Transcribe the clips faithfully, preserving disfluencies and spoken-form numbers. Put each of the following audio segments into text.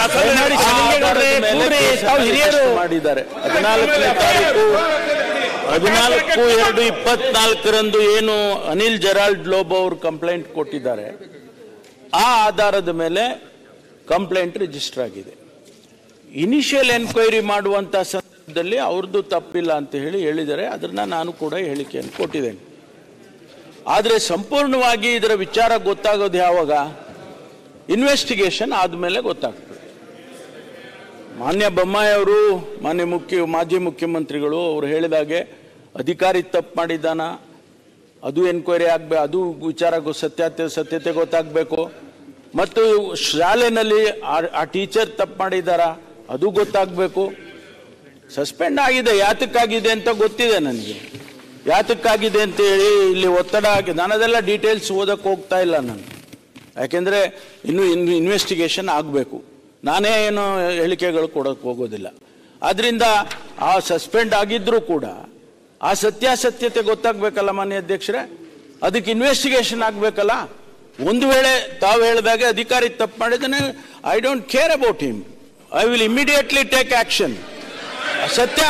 ಮಾಡಿದ್ದಾರೆ. ಹದಿನಾಲ್ಕನೇ ತಾರೀಕು ಹದಿನಾಲ್ಕು ಎರಡು ಇಪ್ಪತ್ನಾಲ್ಕರಂದು ಏನು ಅನಿಲ್ ಜೆರಾಲ್ಡ್ ಲೋಬೋ ಅವರು ಕಂಪ್ಲೇಂಟ್ ಕೊಟ್ಟಿದ್ದಾರೆ, ಆ ಆಧಾರದ ಮೇಲೆ ಕಂಪ್ಲೇಂಟ್ ರಿಜಿಸ್ಟರ್ ಆಗಿದೆ. ಇನಿಷಿಯಲ್ ಎನ್ಕ್ವೈರಿ ಮಾಡುವಂಥ ಸಂದರ್ಭದಲ್ಲಿ ಅವ್ರದ್ದು ತಪ್ಪಿಲ್ಲ ಅಂತ ಹೇಳಿ ಹೇಳಿದ್ದಾರೆ. ಅದನ್ನ ನಾನು ಕೂಡ ಹೇಳಿಕೆಯನ್ನು ಕೊಟ್ಟಿದ್ದೇನೆ. ಆದರೆ ಸಂಪೂರ್ಣವಾಗಿ ಇದರ ವಿಚಾರ ಗೊತ್ತಾಗೋದು ಯಾವಾಗ? ಇನ್ವೆಸ್ಟಿಗೇಷನ್ ಆದಮೇಲೆ ಗೊತ್ತಾಗ್ತದೆ. ಮಾನ್ಯ ಬೊಮ್ಮಾಯಿ ಅವರು, ಮಾನ್ಯ ಮುಖ್ಯ ಮಾಜಿ ಮುಖ್ಯಮಂತ್ರಿಗಳು ಅವರು ಹೇಳಿದಾಗೆ ಅಧಿಕಾರಿ ತಪ್ಪು ಮಾಡಿದ್ದಾನ, ಅದು ಎನ್ಕ್ವೈರಿ ಆಗಬೇಕು, ಅದು ವಿಚಾರ ಸತ್ಯತೆ ಸತ್ಯತೆ ಗೊತ್ತಾಗಬೇಕು. ಮತ್ತು ಶಾಲೆಯಲ್ಲಿ ಆ ಟೀಚರ್ ತಪ್ಪು ಮಾಡಿದಾರ, ಅದು ಗೊತ್ತಾಗಬೇಕು. ಸಸ್ಪೆಂಡ್ ಆಗಿದೆ, ಯಾತಕ್ಕಾಗಿದೆ ಅಂತ ಗೊತ್ತಿದೆ ನನಗೆ. ಯಾತಕ್ಕಾಗಿದೆ ಅಂತೇಳಿ ಇಲ್ಲಿ ಒತ್ತಡ ಆಗಿ ನಾನು ಅದೆಲ್ಲ ಡೀಟೇಲ್ಸ್ ಓದಕ್ಕೆ ಹೋಗ್ತಾ ಇಲ್ಲ ನಾನು, ಯಾಕೆಂದರೆ ಇನ್ನೂ ಇನ್ನು ಇನ್ವೆಸ್ಟಿಗೇಷನ್ ಆಗಬೇಕು. ನಾನೇ ಏನು ಹೇಳಿಕೆಗಳು ಕೊಡೋಕ್ಕೆ ಹೋಗೋದಿಲ್ಲ. ಆದ್ದರಿಂದ ಆ ಸಸ್ಪೆಂಡ್ ಆಗಿದ್ರೂ ಕೂಡ ಆ ಸತ್ಯಾಸತ್ಯತೆ ಗೊತ್ತಾಗಬೇಕಲ್ಲ ಮಾನ್ಯ ಅಧ್ಯಕ್ಷರೇ, ಅದಕ್ಕೆ ಇನ್ವೆಸ್ಟಿಗೇಷನ್ ಆಗಬೇಕಲ್ಲ. ಒಂದು ವೇಳೆ ತಾವು ಹೇಳಿದಾಗೆ ಅಧಿಕಾರಿ ತಪ್ಪು ಮಾಡಿದ್ದಾನೆ, I don't care about him, I will immediately take action. ಸತ್ಯ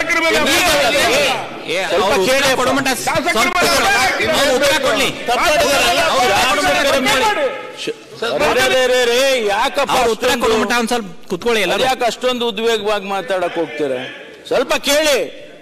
ಯಾಕೆ ಅಷ್ಟೊಂದು ಉದ್ವೇಗವಾಗಿ ಮಾತಾಡಕ್ ಹೋಗ್ತೀರಾ? ಸ್ವಲ್ಪ ಕೇಳಿ.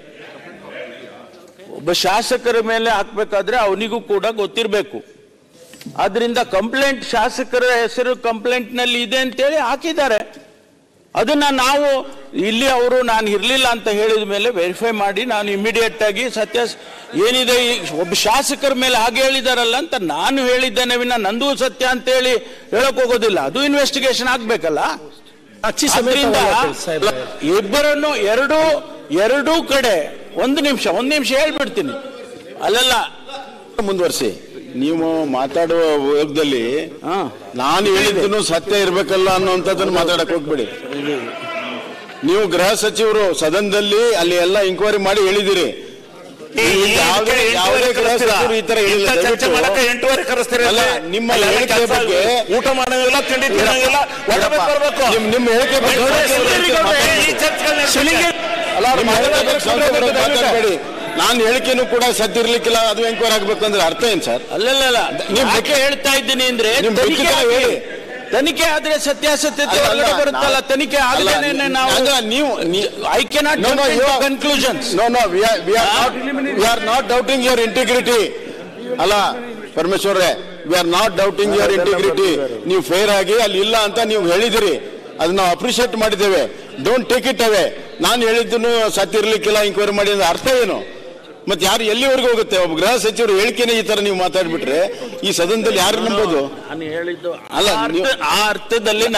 ಒಬ್ಬ ಶಾಸಕರ ಮೇಲೆ ಹಾಕ್ಬೇಕಾದ್ರೆ ಅವನಿಗೂ ಕೂಡ ಗೊತ್ತಿರಬೇಕು. ಆದ್ರಿಂದ ಕಂಪ್ಲೇಂಟ್, ಶಾಸಕರ ಹೆಸರು ಕಂಪ್ಲೇಂಟ್ ನಲ್ಲಿ ಇದೆ ಅಂತೇಳಿ ಹಾಕಿದ್ದಾರೆ. ಅದನ್ನ ನಾವು ಇಲ್ಲಿ ಅವರು ನಾನು ಇರಲಿಲ್ಲ ಅಂತ ಹೇಳಿದ ಮೇಲೆ ವೆರಿಫೈ ಮಾಡಿ ನಾನು ಇಮಿಡಿಯೇಟ್ ಆಗಿ ಸತ್ಯ ಏನಿದೆ, ಒಬ್ಬ ಶಾಸಕರ ಮೇಲೆ ಹಾಗೆ ಹೇಳಿದಾರಲ್ಲ ಅಂತ ನಾನು ಹೇಳಿದ್ದೇನೆ ವಿನ ನಂದು ಸತ್ಯ ಅಂತ ಹೇಳಿ ಹೇಳಕ್ ಹೋಗೋದಿಲ್ಲ. ಅದು ಇನ್ವೆಸ್ಟಿಗೇಷನ್ ಆಗ್ಬೇಕಲ್ಲ. ಇಬ್ಬರನ್ನು ಎರಡು ಎರಡೂ ಕಡೆ ಒಂದು ನಿಮಿಷ ಒಂದು ನಿಮಿಷ ಹೇಳ್ಬಿಡ್ತೀನಿ. ಅಲ್ಲೆಲ್ಲ ಮುಂದುವರಿಸಿ. ನೀವು ಮಾತಾಡುವ ವೇಗದಲ್ಲಿ ನಾನು ಹೇಳಿದ್ದನ್ನು ಸತ್ಯ ಇರ್ಬೇಕಲ್ಲ ಅನ್ನುವಂಥದ್ದನ್ನು ಮಾತಾಡಕ್ ಹೋಗ್ಬೇಡಿ. ನೀವು ಗೃಹ ಸಚಿವರು ಸದನದಲ್ಲಿ ಅಲ್ಲಿ ಎಲ್ಲ ಎಂಕ್ವೈರಿ ಮಾಡಿ ಹೇಳಿದಿರಿ. ಯಾವುದೇ ಗೃಹ ಸಚಿವರು ಈ ತರ ಹೇಳಿಲ್ಲ. ನಿಮ್ಮ ಹೇಳಿಕೆ ಬಗ್ಗೆ ಊಟ ಮಾಡೋದಿಲ್ಲ, ತಿಂಡಿ ತಿನ್ನೋದಿಲ್ಲ, ನಿಮ್ಮ ಹೇಳಿಕೆ ಬಗ್ಗೆ ಮಾತಾಡಬೇಡಿ. ನಾನು ಹೇಳಿಕೆನೂ ಕೂಡ ಸದ್ಯ ಇರ್ಲಿಕ್ಕಿಲ್ಲ, ಅದು ಎಂಕ್ವೈರಿ ಆಗ್ಬೇಕು ಅಂದ್ರೆ ಅರ್ಥ ಏನ್ ಸರ್? ಅಲ್ಲಲ್ಲ, ನೀವು ಯಾಕೆ ಹೇಳ್ತಾ ಇದ್ದೀನಿ ಅಂದ್ರೆ ತನಿಖೆ ಆದ್ರೆ ಸತ್ಯಾಸತ್ಯತೆ ಬರುತ್ತಲ್ಲ. ತನಿಖೆ ಆಗಲೇ ನಾವು ನೀವು I cannot conclusions. No no we are not doubting your integrity. ಅಲ್ಲ ಪರಮೇಶ್ವರ್ರೆ, we are not doubting your integrity. ನೀವು ಫೇರ್ ಆಗಿ ಅಲ್ಲಿ ಇಲ್ಲ ಅಂತ ನೀವು ಹೇಳಿದಿರಿ, ಅದನ್ನ ನಾವು ಅಪ್ರಿಷಿಯೇಟ್ ಮಾಡಿದ್ದೇವೆ. Don't take it away. ನಾನು ಹೇಳಿದ್ದನ್ನು ಸತ್ಯ ಇರ್ಲಿಕ್ಕಿಲ್ಲ, ಎಂಕ್ವೈರಿ ಮಾಡಿ ಅಂದ್ರೆ ಅರ್ಥ ಏನು? ಮತ್ತೆ ಯಾರು ಎಲ್ಲಿವರೆಗೂ ಹೋಗುತ್ತೆ? ಒಬ್ಬ ಗೃಹ ಸಚಿವರು ಹೇಳಿಕೆನೆ ಈ ತರ ನೀವು ಮಾತಾಡ್ಬಿಟ್ರೆ ಈ ಸದನದಲ್ಲಿ ಯಾರು ನಂಬೋದು? ಅಲ್ಲ, ಆ ಅರ್ಥದಲ್ಲಿ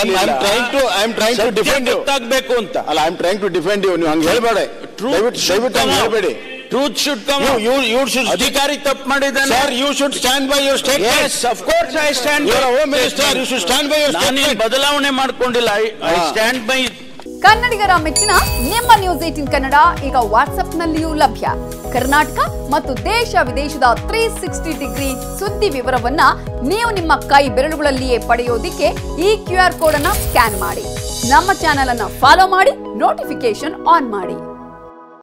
ಗೊತ್ತಾಗಬೇಕು ಅಂತ ಅಲ್ಲ, I am trying to defend you. ನೀವು ಹಂಗೆ ಹೇಳ್ಬೇಡ, ದಯವಿಟ್ಟು ಹೇಳ್ಬೇಡಿ. Truth should come. You, you, you should. ಅಧಿಕಾರಿ ತಪ್ಪು ಮಾಡಿದ್ದಾನೆ. Sir, you should stand by your statement. Yes, of course I stand. You are a home minister. You should stand by your statement. ನಾನು ಬದಲಾವಣೆ ಮಾಡ್ಕೊಂಡಿಲ್ಲ. I stand by. ಕನ್ನಡಿಗರ ಮೆಚ್ಚಿನ ನಿಮ್ಮ news eighteen Kannada ಈಗ ವಾಟ್ಸ್ಆಪ್ ನಲ್ಲಿಯೂ ಲಭ್ಯ. ಕರ್ನಾಟಕ ಮತ್ತು ದೇಶ ವಿದೇಶದ ತ್ರೀ ಸಿಕ್ಸ್ಟಿ ಡಿಗ್ರಿ ಸುದ್ದಿ ವಿವರವನ್ನ ನೀವು ನಿಮ್ಮ ಕೈ ಬೆರಳುಗಳಲ್ಲಿಯೇ ಪಡೆಯೋದಿಕ್ಕೆ ಈ ಕ್ಯೂ ಆರ್ ಕೋಡ್ ಅನ್ನ ಸ್ಕ್ಯಾನ್ ಮಾಡಿ. ನಮ್ಮ ಚಾನೆಲ್ ಅನ್ನ ಫಾಲೋ ಮಾಡಿ, ನೋಟಿಫಿಕೇಶನ್ ಆನ್ ಮಾಡಿ.